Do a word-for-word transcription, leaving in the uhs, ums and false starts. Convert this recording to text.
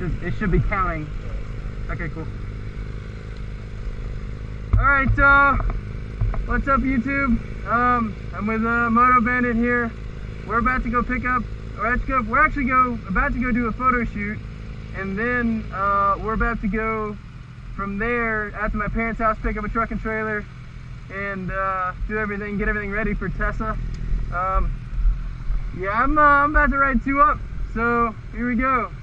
should, it should be counting. Okay, cool. Alright, uh, what's up YouTube? Um, I'm with uh, MotoBandit here. We're about to go pick up, or let's go, we're actually go, about to go do a photo shoot, and then uh, we're about to go from there out to my parents' house, pick up a truck and trailer, and uh, do everything, get everything ready for Tessa. Um, yeah, I'm, uh, I'm about to ride two up, so here we go.